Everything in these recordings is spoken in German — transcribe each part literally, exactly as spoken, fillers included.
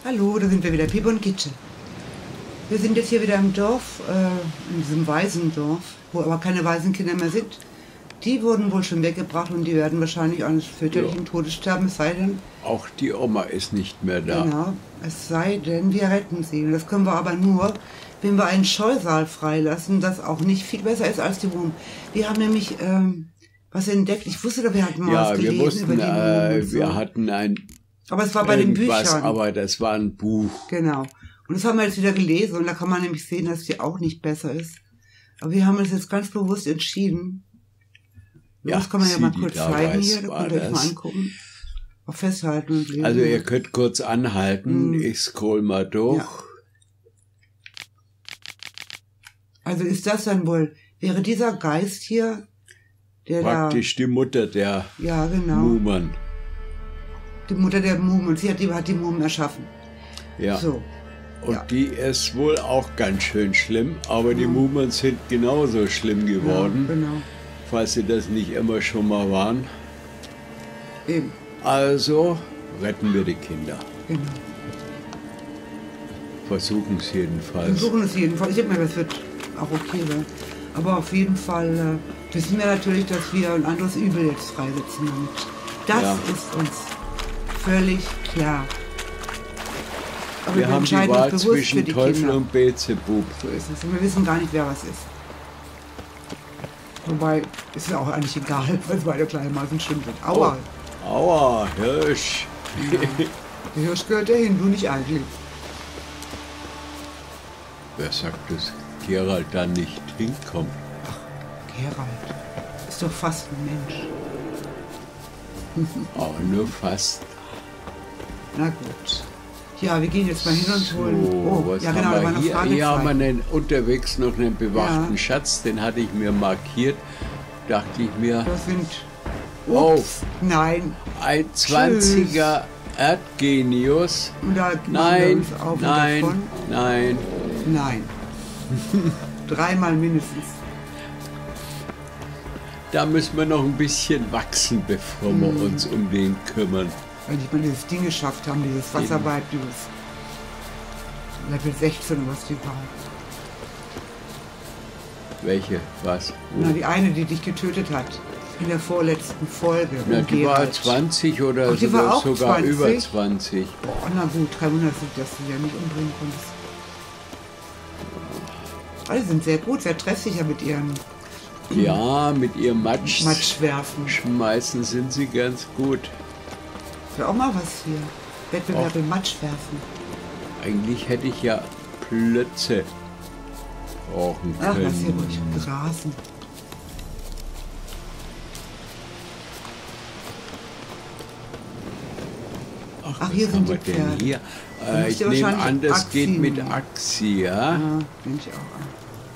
Hallo, da sind wir wieder, Piep und Gitte. Wir sind jetzt hier wieder im Dorf, äh, in diesem Waisendorf, wo aber keine Waisenkinder mehr sind. Die wurden wohl schon weggebracht und die werden wahrscheinlich eines väterlichen ja. Todes sterben, es sei denn... Auch die Oma ist nicht mehr da. Genau, es sei denn, wir retten sie. Und das können wir aber nur, wenn wir einen Scheusal freilassen, das auch nicht viel besser ist als die Wohnung. Wir haben nämlich ähm, was entdeckt. Ich wusste doch, wir hatten mal ja, was gelesen wir wussten, über die Wohnung. äh, wir hatten ein... Aber es war bei den Büchern. Aber das war ein Buch. Genau. Und das haben wir jetzt wieder gelesen und da kann man nämlich sehen, dass die auch nicht besser ist. Aber wir haben uns jetzt ganz bewusst entschieden. Ja, das kann man ja mal kurz zeigen hier, da könnt ihr euch mal angucken. Auch festhalten und lesen. Also ihr könnt kurz anhalten, hm. ich scroll mal durch. Ja. Also ist das dann wohl, wäre dieser Geist hier, der praktisch da, die Mutter der ja, genau. Mumen. Die Mutter der Mumen, sie hat die, hat die Mumen erschaffen. Ja. So. Und ja. die ist wohl auch ganz schön schlimm, aber die ja. Mumen sind genauso schlimm geworden, ja, genau. falls sie das nicht immer schon mal waren. Eben. Also retten wir die Kinder. Genau. Versuchen es jedenfalls. Versuchen es jedenfalls. Ich denke mal, das wird auch okay sein. Aber auf jeden Fall äh, wissen wir natürlich, dass wir ein anderes Übel jetzt freisetzen damit. Das ja. ist uns völlig klar. Aber wir, wir haben die Wahl zwischen Teufel Kinder. und Beelzebub. So ist es. Und wir wissen gar nicht, wer was ist. Wobei, ist ja auch eigentlich egal, weil beide kleine Maßen schimpft. Aua. Oh. Aua, Hirsch. Ja. Der Hirsch gehört dahin, du nicht eigentlich. Wer sagt, dass Gerald da nicht hinkommt? Ach, Gerald ist doch fast ein Mensch. Auch nur fast. Na gut. Ja, wir gehen jetzt mal hin und holen. So, oh, was ja, genau, haben wir da war eine hier? Frage. Hier haben wir einen, unterwegs noch einen bewachten ja. Schatz, den hatte ich mir markiert. Dachte ich mir. Das sind. Ups, oh, nein. Ein zwanziger Erdgenius. Und da nein, uns auf nein, davon. nein. Nein. Dreimal mindestens. Da müssen wir noch ein bisschen wachsen, bevor hm. wir uns um den kümmern. Weil die mal dieses Ding geschafft haben, dieses Wasserweib, dieses Level sechzehn, was die war. Welche? Was? Wo? Na, die eine, die dich getötet hat. In der vorletzten Folge. Na, die war halt. zwanzig oder Ach, die sogar, war auch sogar zwanzig? über zwanzig. Boah, na gut, drei Monate sind, dass du ja nicht umbringen konntest. Alle sind sehr gut, sehr treffsicher mit ihren... Ja, mit ihrem Matsch, Matschwerfen. Schmeißen sind sie ganz gut. Wäre auch mal was hier. Wettbewerb im Matschwerfen. Eigentlich hätte ich ja Plötze brauchen können. Ach, was hier ruhig grasen. Ach, Ach hier sind die Pferde. Hier? Äh, ich nehme an, das Axi geht mit nehmen. Axi, ja? Ja, nehme ich auch an.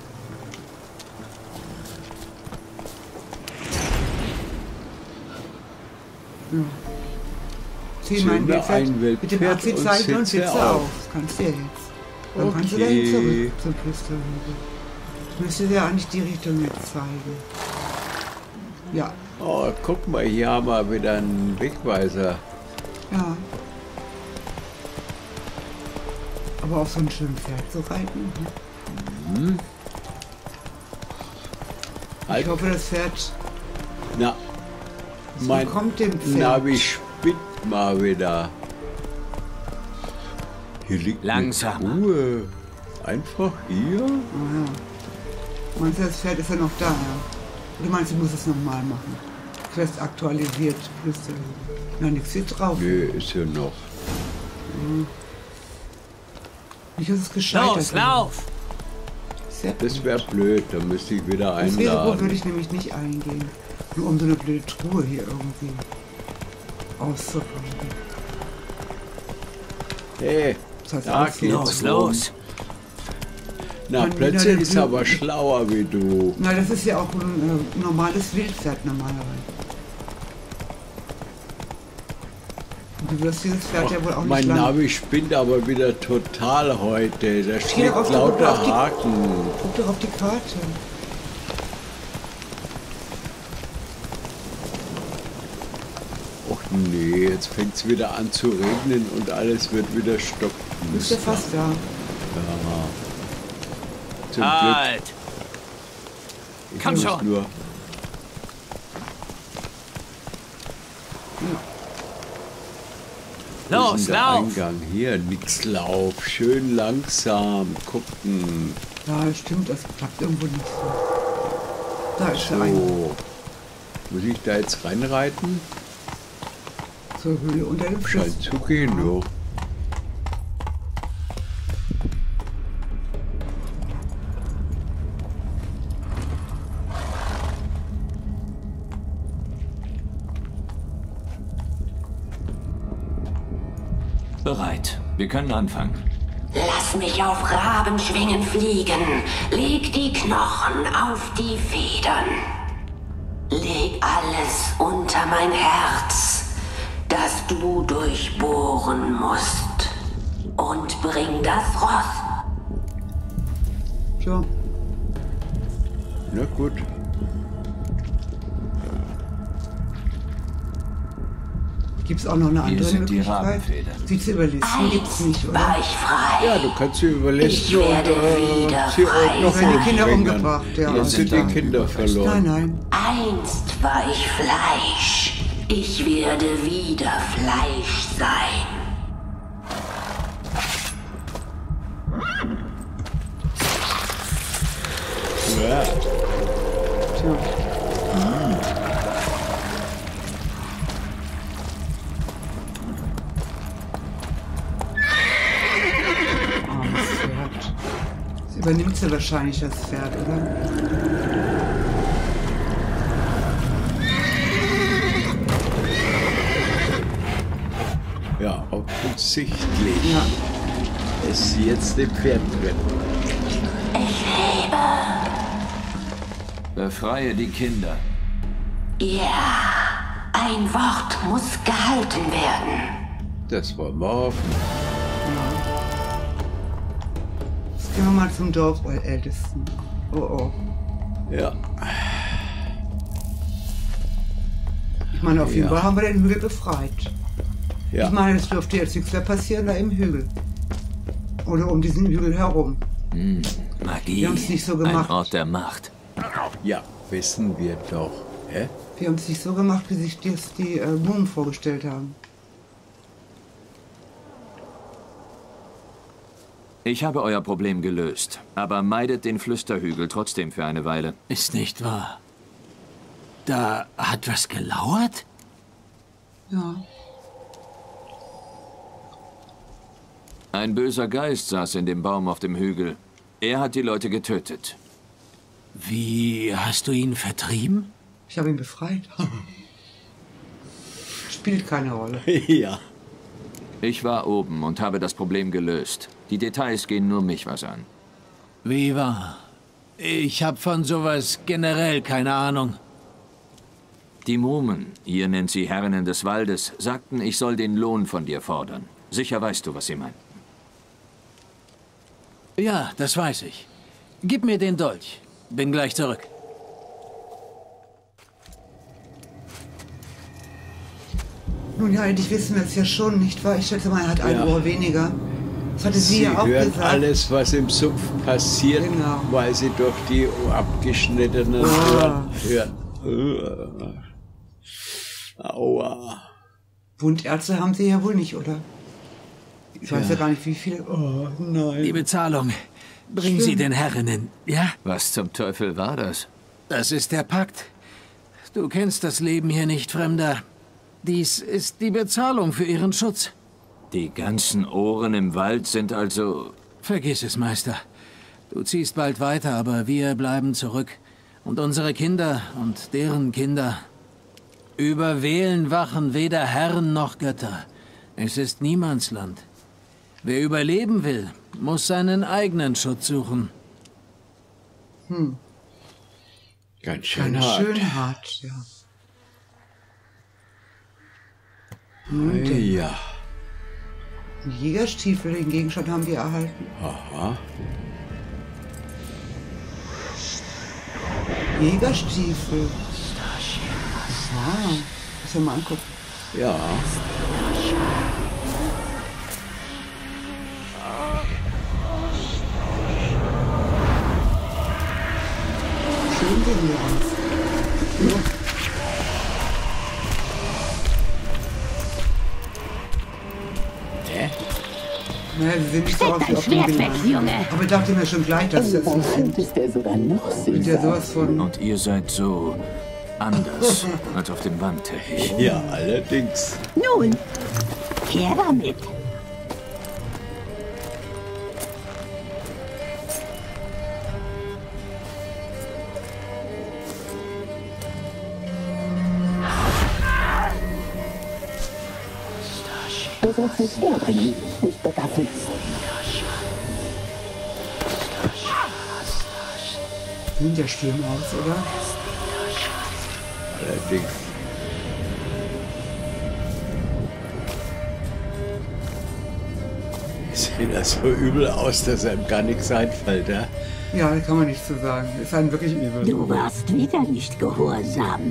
Ja. Zieh mein Wildpferd mit dem Axi zeigen und sitze auf. auf. Das kannst du ja jetzt. Dann okay. kannst du dahin zurück zum Flüsterhügel. Ich müsste dir eigentlich die Richtung jetzt zeigen. Ja. Oh, guck mal, hier haben wir wieder einen Wegweiser. Ja. Aber auf so ein schönes Pferd zu reiten. Mhm. Ich halt. hoffe, das Pferd Na, mein kommt dem Pferd. Navi spinnt mal wieder. Hier liegt langsam. Ruhe. Einfach hier. Oh, ja. Meinst du, das Pferd ist ja noch da? Ja? Oder meinst du, du musst es nochmal machen? Quest aktualisiert. Plus, na, nichts hier drauf. Nee, ist ja noch. Mhm. Nicht, dass es gescheitert Los, lauf! Das wäre blöd, da müsste ich wieder einladen. Das Risiko würde ich nämlich nicht eingehen. Nur um so eine blöde Truhe hier irgendwie auszuräumen. Hey, das heißt da geht's los, los! Na, plötzlich ist aber schlauer wie du. Na, das ist ja auch ein äh, normales Wildpferd normalerweise. Du wirst dieses Pferd Och, ja wohl auch nicht mein lang. Navi spinnt aber wieder total heute. Da steht auf, lauter guck die, Haken. Guck doch auf die Karte. Och nee, jetzt fängt es wieder an zu regnen und alles wird wieder stoppen. Du bist ja fast da. Ja. Zum Halt! Glück. Ich Komm muss schon. Nur Wo Los, ist denn der lauf! Eingang? Hier, nix Lauf. Schön langsam gucken. Ja, stimmt, das klappt irgendwo nicht so. Da ist der Eingang So. Muss ich da jetzt reinreiten? zur Höhle unter dem Fluss. Scheint zu gehen, jo. Bereit. Wir können anfangen. Lass mich auf Rabenschwingen fliegen. Leg die Knochen auf die Federn. Leg alles unter mein Herz, das du durchbohren musst. Und bring das Ross. So, Na gut. gibt's auch noch eine Hier andere sind die Möglichkeit? Rabenfedern. Sie zu überlisten gibt's nicht, oder? War ich frei. Ja, du kannst sie überlisten Ich und werde äh, wieder sie auch noch Werden die Kinder umbringen. umgebracht, ja. Jetzt sind die Dann Kinder überfällt. verloren. Nein, nein. Einst war ich Fleisch. Ich werde wieder Fleisch sein. Ja. Tja. Armes Pferd. Das übernimmt sie wahrscheinlich, das Pferd, oder? Ja, offensichtlich Ja. ist jetzt dem Pferd drin. Befreie die Kinder. Ja, ein Wort muss gehalten werden. Das wollen wir hoffen. Jetzt gehen wir mal zum Dorfältesten. Oh oh. Ja. Ich meine, auf jeden Ja. Fall haben wir den Hügel befreit. Ja. Ich meine, es dürfte jetzt nichts mehr passieren da im Hügel. Oder um diesen Hügel herum. Magie. Wir haben's nicht so gemacht. Ein Ort der Macht. Ja, wissen wir doch. Hä? Wir haben es nicht so gemacht, wie sich das die äh, Mumen vorgestellt haben. Ich habe euer Problem gelöst, aber meidet den Flüsterhügel trotzdem für eine Weile. Ist nicht wahr. Da hat was gelauert? Ja. Ein böser Geist saß in dem Baum auf dem Hügel. Er hat die Leute getötet. Wie hast du ihn vertrieben? Ich habe ihn befreit. Spielt keine Rolle. Ja. Ich war oben und habe das Problem gelöst. Die Details gehen nur mich was an. Wie war? Ich hab von sowas generell keine Ahnung. Die Mumen, ihr nennt sie Herrinnen des Waldes, sagten, ich soll den Lohn von dir fordern. Sicher weißt du, was sie meinten. Ja, das weiß ich. Gib mir den Dolch. Bin gleich zurück. Nun ja, eigentlich wissen wir es ja schon, nicht wahr? Ich schätze mal, er hat ein Ja. Ohr weniger. Das hatte sie, Sie ja auch hört gesagt. alles, was im Sumpf passiert, Genau. weil sie durch die abgeschnittenen Ah. Ohren hört. Aua. Wundärzte haben sie ja wohl nicht, oder? Ich weiß ja gar nicht, wie viele. Oh nein. Die Bezahlung. Bring sie den Herrinnen, ja? Was zum Teufel war das? Das ist der Pakt. Du kennst das Leben hier nicht, Fremder. Dies ist die Bezahlung für ihren Schutz. Die ganzen Ohren im Wald sind also... Vergiss es, Meister. Du ziehst bald weiter, aber wir bleiben zurück. Und unsere Kinder und deren Kinder. Über Welen wachen weder Herren noch Götter. Es ist Niemandsland. Wer überleben will, muss seinen eigenen Schutz suchen. Ganz schön Ganz hart. schön hart, ja. Nun, den Ja. Jägerstiefel, den Gegenstand haben wir erhalten. Aha. Jägerstiefel. Ah, muss ja mal angucken. Ja. Schön sehen wir uns. Hä? Naja, sie sehen nicht so Steck aus wie dein auf dem Schwert weg, Bild. Junge! Aber ich dachte mir schon gleich, dass das so Hand ist er sogar noch sind. Ja, süßer. sowas von. Und ihr seid so anders als auf dem Wandteppich. Ja, allerdings. Nun, her damit! Du sollst es herbringen, nicht begaffeln. Sieht ja schlimm aus, oder? Allerdings. Sieht das so übel aus, dass einem gar nichts einfällt, ja? Ja, das kann man nicht so sagen. Ist einem wirklich übel. Du warst wieder nicht gehorsam.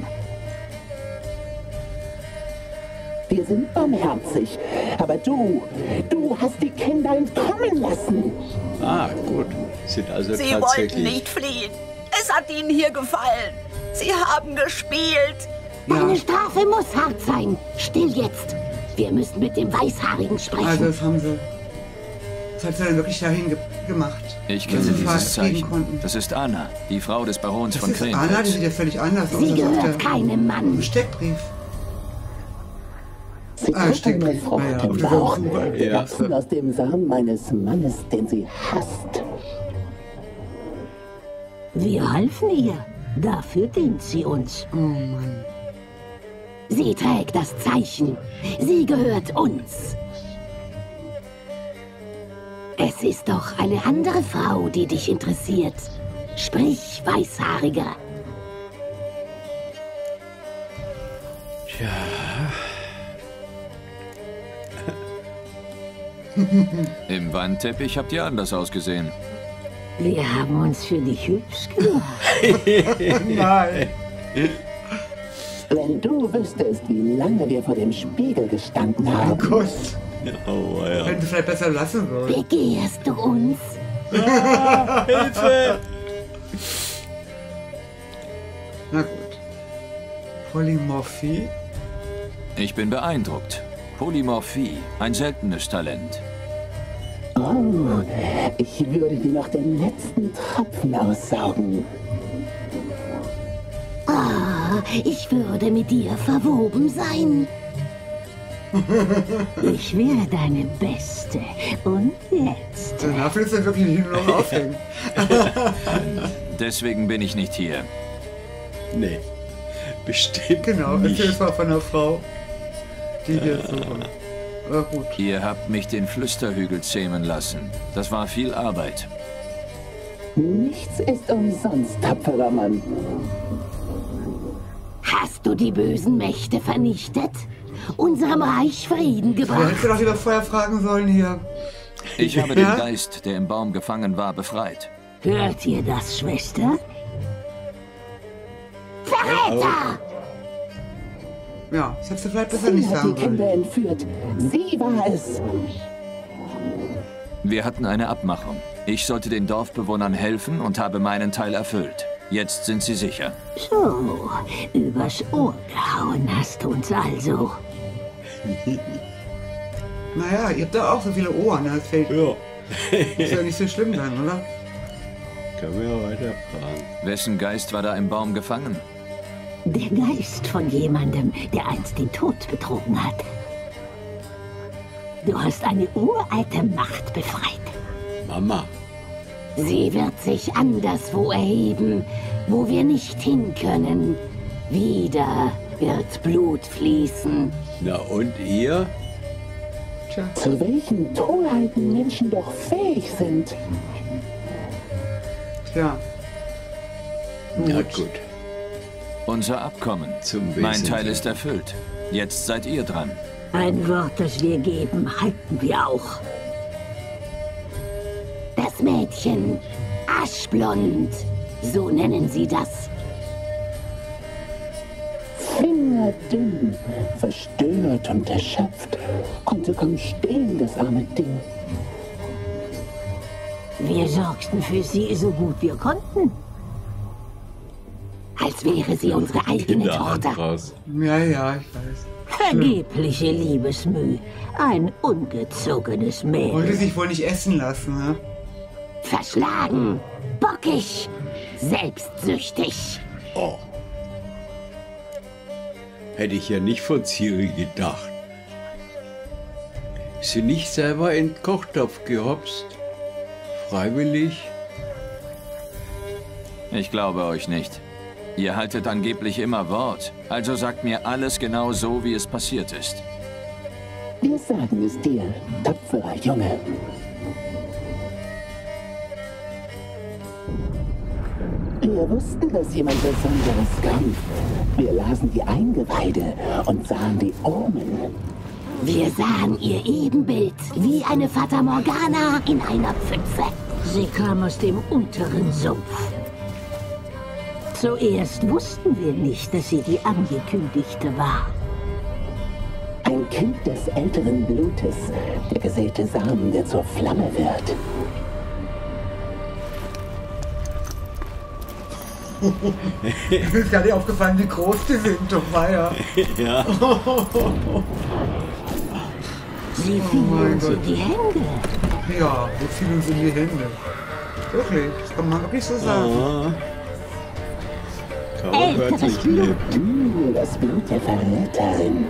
Wir sind barmherzig, aber du, du hast die Kinder entkommen lassen. Ah, gut. Sind also Sie tatsächlich... wollten nicht fliehen. Es hat ihnen hier gefallen. Sie haben gespielt. Deine Strafe muss hart sein. Still jetzt. Wir müssen mit dem Weißhaarigen sprechen. Also das haben sie. Das hat sie dann wirklich dahin ge gemacht. Ich dass kenne sie dieses fliegen Zeichen. konnten. Das ist Anna, die Frau des Barons Das von ist Anna, die Krenwitz. sieht ja völlig anders aus Sie als auf gehört der keinem Mann. im Steckbrief. Sie Ah, hat eine Steckbrief. Frucht Ah, ja, im auf Bauch, dieser Suche. gewachsen aus dem Samen meines Mannes, den sie hasst. Wir halfen ihr. Dafür dient sie uns. Oh Mann. Sie trägt das Zeichen. Sie gehört uns. Es ist doch eine andere Frau, die dich interessiert. Sprich, Weißhaariger. Im Wandteppich habt ihr anders ausgesehen. Wir haben uns für dich hübsch gemacht. Nein. Wenn du wüsstest, wie lange wir vor dem Spiegel gestanden Oh haben. Gott. Oh, ja. Hätten sie vielleicht besser lassen sollen. Begehrst du uns? Hilfe! Na gut. Polymorphie. Ich bin beeindruckt. Polymorphie, ein seltenes Talent. Oh, ich würde dir noch den letzten Tropfen aussaugen. Ah, ich würde mit dir verwoben sein. Ich wäre deine Beste. Und jetzt? Danach willst du wirklich nicht nur noch aufhängen. Deswegen bin ich nicht hier. Nee, bestimmt Genau, erzähl es nicht. mal von der Frau, die hier so war. Aber gut. Ihr habt mich den Flüsterhügel zähmen lassen. Das war viel Arbeit. Nichts ist umsonst, tapferer Mann. Hast du die bösen Mächte vernichtet? Unserem Reich Frieden Da gebracht? hättest du doch lieber vorher fragen sollen hier. Ich habe den Ja? Geist, der im Baum gefangen war, befreit. Hört ihr das, Schwester? Verräter! Ja, das hättest du vielleicht besser Sie nicht hat die sagen Kinder sollen. entführt. Sie war es. Wir hatten eine Abmachung. Ich sollte den Dorfbewohnern helfen und habe meinen Teil erfüllt. Jetzt sind sie sicher. So, übers Ohr gehauen hast du uns also. Naja, ihr habt doch auch so viele Ohren, das fällt. Ja, Ist ja nicht so schlimm dann, oder? können wir ja weiter fragen. Wessen Geist war da im Baum gefangen? Der Geist von jemandem, der einst den Tod betrogen hat. Du hast eine uralte Macht befreit. Mama, Sie wird sich anderswo erheben, wo wir nicht hin können. Wieder wird Blut fließen. na und ihr? Tja, Zu welchen Torheiten Menschen doch fähig sind. tja. Na gut, Unser Abkommen. Zum Mein Wesentlichen. Teil ist erfüllt. Jetzt seid ihr dran. Ein Wort, das wir geben, halten wir auch. Das Mädchen, aschblond, so nennen sie das. Finger war dünn, verstört und erschöpft, konnte kaum stehen, das arme Ding. Wir sorgten für sie so gut wir konnten. Als wäre sie unsere eigene Tochter. Raus. Ja, ja, ich weiß. Vergebliche Liebesmüh. Ein ungezogenes Wollte Mädel. sich wohl nicht essen lassen, ne? Verschlagen, bockig, selbstsüchtig. Oh. Hätte ich ja nicht von Ciri gedacht. Ist sie nicht selber in den Kochtopf gehopst? Freiwillig? Ich glaube euch nicht. Ihr haltet angeblich immer Wort, also sagt mir alles genau so, wie es passiert ist. Wir sagen es dir, tapferer Junge. Wir wussten, dass jemand Besonderes kommt. Wir lasen die Eingeweide und sahen die Omen. Wir sahen ihr Ebenbild, wie eine Fata Morgana in einer Pfütze. Sie kam aus dem unteren Sumpf. Zuerst wussten wir nicht, dass sie die Angekündigte war. Ein Kind des älteren Blutes, der gesäte Samen, der zur Flamme wird. Mir ist gar nicht aufgefallen, wie groß die sind, doch war ja. Ja. Sie fiel mein uns in Gott. die Hände. Ja, wir fielen uns in die Hände. Wirklich, das kann man wirklich so sagen. Ah. Kann man wörtlich nehmen. Hm, das Blut der Verräterin.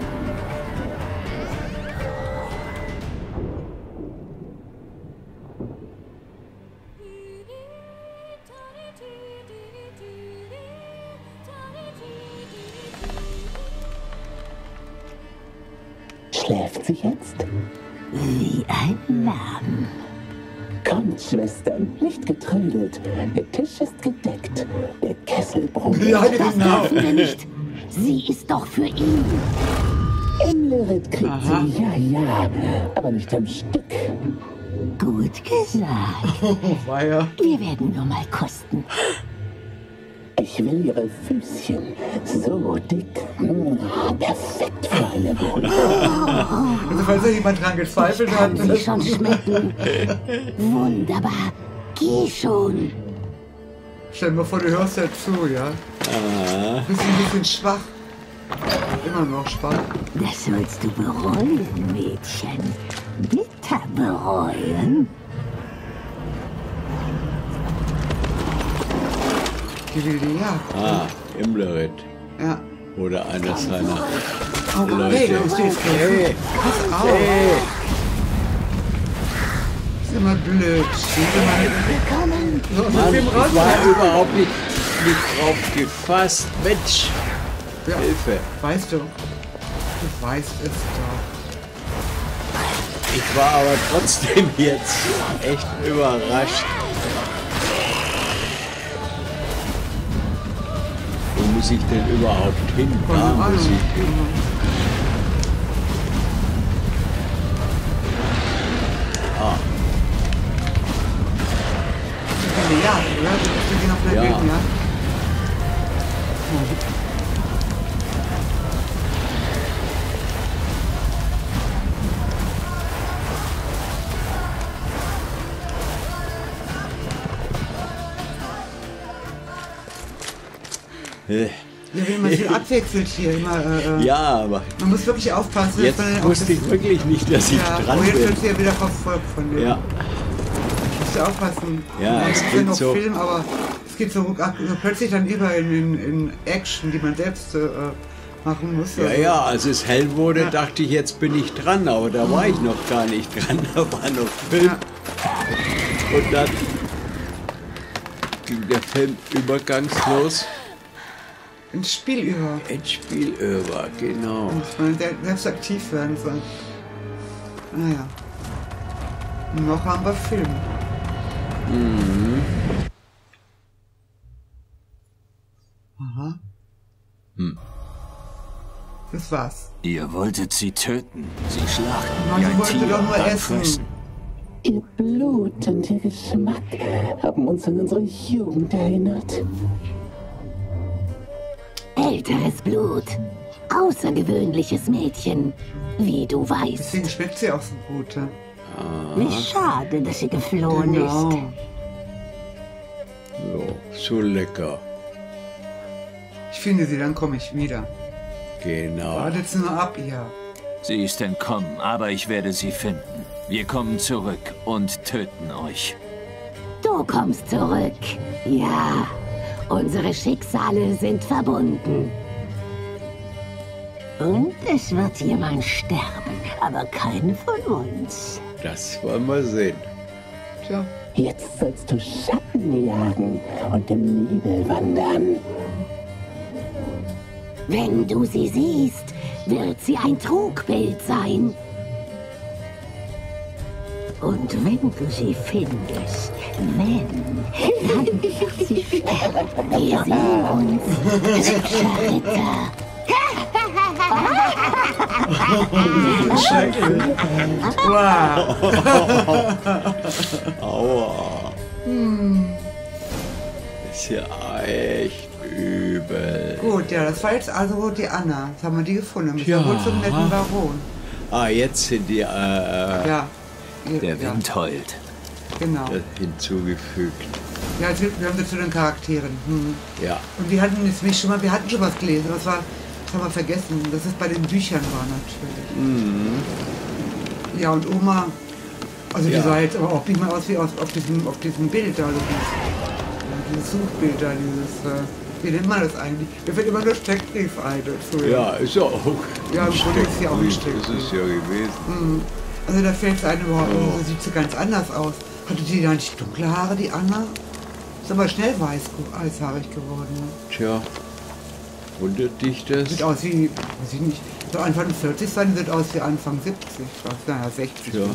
Schläft sie jetzt? Wie ein Lamm. Kommt, Schwestern, nicht getrödelt. Der Tisch ist gedeckt. Der Kessel brodelt. Ja, Das genau. dürfen wir nicht. Sie ist doch für ihn. Imlerit kriegt Aha. sie, ja, ja, aber nicht am Stück. Gut gesagt. Oh, war ja. Wir werden nur mal kosten. Ich will ihre Füßchen. So dick. Mm, perfekt für eine Wohnung. Also, falls da jemand dran gezweifelt Ich hat. kann sie schon schmecken. Wunderbar. Geh schon. Stell dir mal vor, du hörst ja zu, ja? Ah. Du bist ein bisschen schwach. Immer noch schwach. Das sollst du bereuen, Mädchen. Bitter bereuen. Die wilde Jagd. Ah, Imlerit. Ja. Oder einer seiner Oh, Leute. hey, du stehst Hey, Pass auf. hey. Ist immer blöd. Steht immer so aus Mann, dem ich raus. war überhaupt nicht, nicht drauf gefasst. Mensch, Ja. Hilfe. Weißt du. Du weißt es doch. Ich war aber trotzdem jetzt echt überrascht. Wo muss ich denn überhaupt hin? Da Keine muss Ahnung. ich hin. Ah, Die wilde Jagd, oder? Wir gehen auf einer Ja. wilden Jagd. äh, Ja, wenn man sich abwechselt hier immer. Äh, äh, ja, aber Man muss wirklich aufpassen. jetzt dass man auch wusste das- ich wirklich nicht, dass ich Ja, dran oh, jetzt bin. wird sie ja wieder verfolgt von dem. Ja, Musst du aufpassen. Ja, es es ist ja klingt noch so- Film, aber es geht so, ruck- so plötzlich dann über in, in, in Action, die man selbst äh, machen muss. ja, Also, ja, als es hell wurde, Ja. dachte ich, jetzt bin ich dran, aber da war ich noch gar nicht dran, da war noch Film. Ja. Und dann ging der Film übergangslos Ins Spiel über. ins Spiel über, genau. Muss man se- selbst aktiv werden. So. Naja. Noch haben wir Film. Mhm. Aha. Hm. Das war's. Ihr wolltet sie töten, sie schlachten Mann, wie sie ein wollte Tier doch nur und dann essen. fressen. Ihr Blut und ihr Geschmack haben uns an unsere Jugend erinnert. Älteres Blut. außergewöhnliches Mädchen, wie du weißt. Deswegen schmeckt sie auch so gut. Ja? Wie schade, dass sie geflohen Genau. ist. Ja, so lecker. Ich finde sie, dann komme ich wieder. Genau. Wartet's nur ab, ihr. Sie ist entkommen, aber ich werde sie finden. Wir kommen zurück und töten euch. Du kommst zurück. Ja, unsere Schicksale sind verbunden. Und es wird jemand sterben, aber kein von uns. Das wollen wir sehen. Tja. Jetzt sollst du Schatten jagen und im Nebel wandern. Wenn du sie siehst, wird sie ein Trugbild sein. Und wenn du sie findest, wenn, dann wird sie sterben. Wir sehen uns, hübscher Ritter. Wow. Aua. Ist ja echt übel. Gut, ja, das war jetzt also die Anna. Jetzt haben wir die gefunden. Mit Ja. ja. zum netten Baron. Ah, jetzt sind die äh, Ja. Der ja, Wind heult. Genau. hinzugefügt. Ja, jetzt, wir haben sie zu den Charakteren. Hm. Ja. Und wir hatten jetzt nicht schon mal, wir hatten schon was gelesen. Das war, das haben wir vergessen, dass es bei den Büchern war natürlich. Mhm. Ja, und Oma, also Ja. die sah jetzt aber auch nicht mal aus wie aus, auf, diesem, auf diesem Bild da, also dieses, ja, dieses Suchbild da, dieses, äh, wie nennt man das eigentlich? Mir fällt immer nur Steckbrief ein dazu. Ja, ist ja auch. Ja, im Grunde ist sie auch ein Steckbrief. Steckbrief. Ist es ja gewesen. Also da fällt es einem überhaupt, Ja. also sieht sie ganz anders aus. Hatte die da nicht dunkle Haare, die Anna? Ist aber schnell weiß, weißhaarig geworden. Ne? Tja, wundert dich das? Sieht aus wie, weiß ich nicht, so Anfang vierzig sein, sieht aus wie Anfang siebzig, was, naja, sechzig. Ja.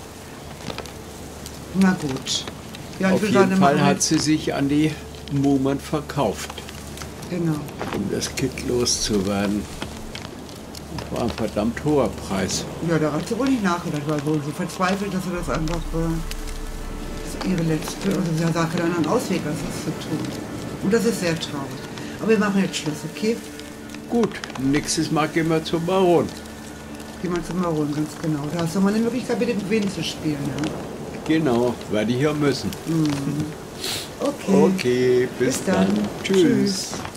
Na gut. Ja, ich Auf will jeden sagen, Fall machen hat sie sich an die Mummern verkauft, wir- Genau. um das Kind loszuwerden. Das war ein verdammt hoher Preis. Ja, da hat sie wohl nicht nachgedacht, war wohl so verzweifelt, dass sie das einfach, äh, das ihre letzte, also sie sah keinen anderen Ausweg, als das zu tun. Und das ist sehr traurig. Aber wir machen jetzt Schluss, okay? Gut, nächstes Mal gehen wir zum Baron. Gehen wir zum Baron, ganz genau. Da hast du mal eine Möglichkeit, mit dem Queen zu spielen, ja? Genau, werde ich ja müssen. Okay. Okay, bis, Bis dann. dann. Tschüss. Tschüss.